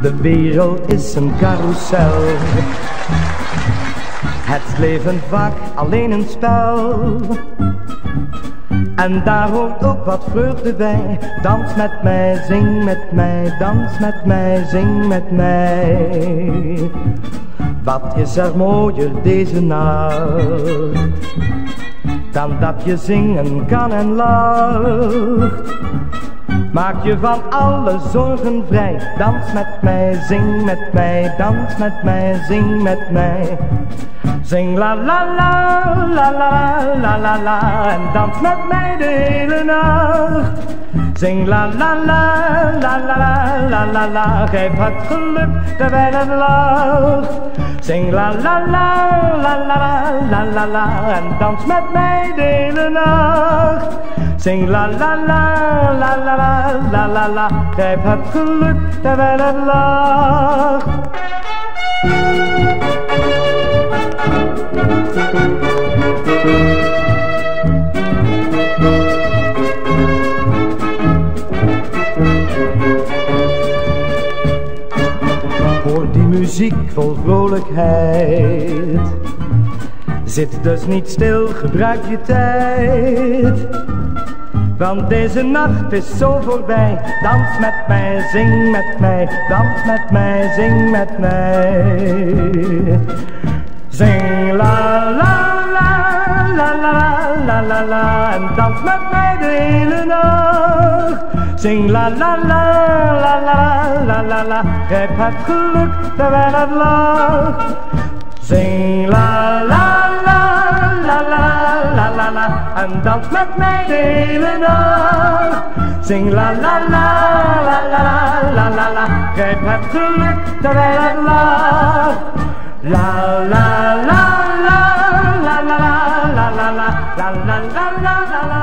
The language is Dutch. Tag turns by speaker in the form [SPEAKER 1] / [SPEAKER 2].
[SPEAKER 1] De wereld is een carousel. Het leven vaak alleen een spel. En daar hoort ook wat vreugde bij. Dans met mij, zing met mij, dans met mij, zing met mij. Wat is er mooier deze nacht, dan dat je zingen kan en lacht. Maak je van alle zorgen vrij. Dans met mij, zing met mij, dans met mij, zing met mij. Zing la la la, la la la la la, en dans met mij de hele nacht. Zing la la la, la la la la la, geef het geluk terwijl het lacht. Zing la la la, la la la la la, en dans met mij de hele nacht. Zing la la la, la la la la la, geef het geluk terwijl het lacht. Hoor die muziek vol vrolijkheid. Zit dus niet stil, gebruik je tijd. Want deze nacht is zo voorbij. Dans met mij, zing met mij, dans met mij, zing met mij. Zing la la la la la la la la, en dans met mij de hele nacht. Zing la la la la la la la la, grijp het geluk terwijl het lacht. Zing la la la la la la la la, en dans met mij de hele nacht. Zing la la la la la la la la, grijp het geluk terwijl het lacht. La la la la la la la la la la la la la la la.